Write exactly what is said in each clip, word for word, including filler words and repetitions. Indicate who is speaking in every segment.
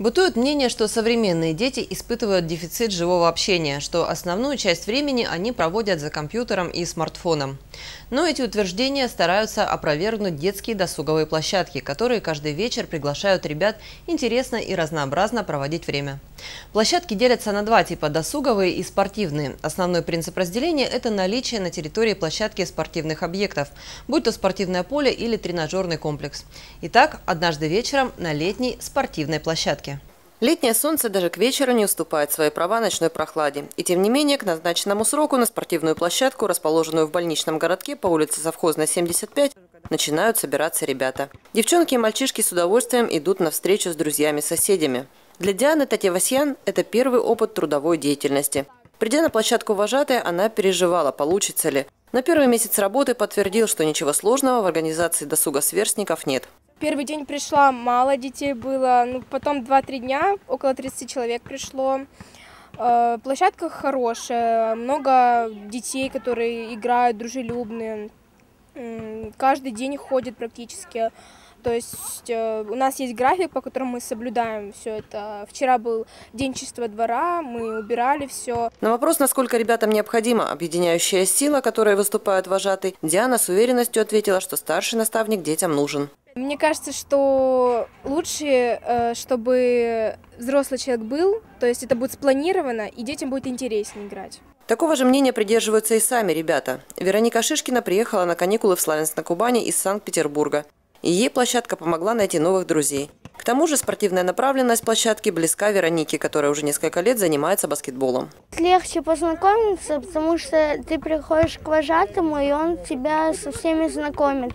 Speaker 1: Бытует мнение, что современные дети испытывают дефицит живого общения, что основную часть времени они проводят за компьютером и смартфоном. Но эти утверждения стараются опровергнуть детские досуговые площадки, которые каждый вечер приглашают ребят интересно и разнообразно проводить время. Площадки делятся на два типа – досуговые и спортивные. Основной принцип разделения – это наличие на территории площадки спортивных объектов, будь то спортивное поле или тренажерный комплекс. Итак, однажды вечером на летней спортивной площадке. Летнее солнце даже к вечеру не уступает свои права ночной прохладе. И тем не менее, к назначенному сроку на спортивную площадку, расположенную в больничном городке по улице Совхозная, семьдесят пять, начинают собираться ребята. Девчонки и мальчишки с удовольствием идут на встречу с друзьями-соседями. Для Дианы Татьевасьян это первый опыт трудовой деятельности. Придя на площадку вожатой, она переживала, получится ли. На первый месяц работы подтвердил, что ничего сложного в организации досуга сверстников нет.
Speaker 2: Первый день пришла, мало детей было, ну, потом два-три дня, около тридцати человек пришло. Э, площадка хорошая, много детей, которые играют, дружелюбные. Э, каждый день ходят практически. То есть э, у нас есть график, по которому мы соблюдаем все это. Вчера был день чистого двора, мы убирали все.
Speaker 1: На вопрос, насколько ребятам необходима объединяющая сила, которой выступает вожатый, Диана с уверенностью ответила, что старший наставник детям нужен.
Speaker 2: Мне кажется, что лучше, чтобы взрослый человек был, то есть это будет спланировано, и детям будет интереснее играть.
Speaker 1: Такого же мнения придерживаются и сами ребята. Вероника Шишкина приехала на каникулы в Славянск-на-Кубани из Санкт-Петербурга. И ей площадка помогла найти новых друзей. К тому же спортивная направленность площадки близка Веронике, которая уже несколько лет занимается баскетболом.
Speaker 3: Легче познакомиться, потому что ты приходишь к вожатому, и он тебя со всеми знакомит.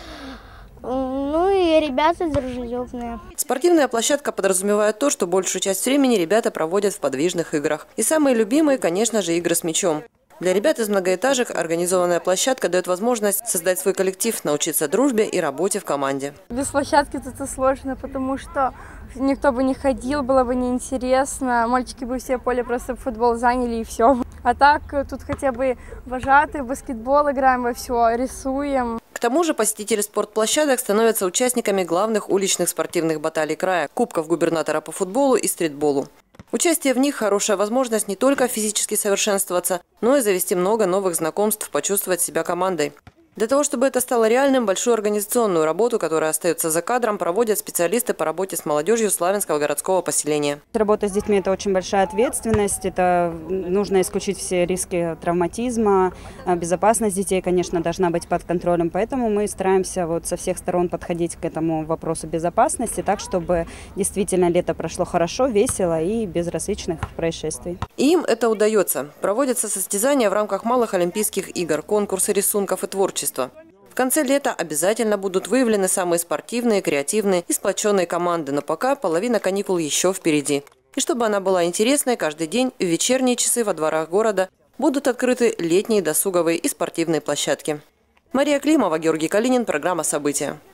Speaker 3: Ну и ребята дружелюбные.
Speaker 1: Спортивная площадка подразумевает то, что большую часть времени ребята проводят в подвижных играх. И самые любимые, конечно же, игры с мячом. Для ребят из многоэтажек организованная площадка дает возможность создать свой коллектив, научиться дружбе и работе в команде.
Speaker 4: Без площадки это сложно, потому что никто бы не ходил, было бы неинтересно. Мальчики бы все поле просто в футбол заняли и все. А так тут хотя бы вожатые, в баскетбол играем во все, рисуем.
Speaker 1: К тому же посетители спортплощадок становятся участниками главных уличных спортивных баталий края – кубков губернатора по футболу и стритболу. Участие в них – хорошая возможность не только физически совершенствоваться, но и завести много новых знакомств, почувствовать себя командой. Для того, чтобы это стало реальным, большую организационную работу, которая остается за кадром, проводят специалисты по работе с молодежью Славянского городского поселения.
Speaker 5: Работа с детьми – это очень большая ответственность. Это нужно исключить все риски травматизма. Безопасность детей, конечно, должна быть под контролем. Поэтому мы стараемся вот со всех сторон подходить к этому вопросу безопасности, так, чтобы действительно лето прошло хорошо, весело и без различных происшествий.
Speaker 1: И им это удается. Проводятся состязания в рамках малых олимпийских игр, конкурсы рисунков и творчества. В конце лета обязательно будут выявлены самые спортивные, креативные и сплоченные команды, но пока половина каникул еще впереди. И чтобы она была интересной, каждый день в вечерние часы во дворах города будут открыты летние досуговые и спортивные площадки. Мария Климова, Георгий Калинин, программа «События».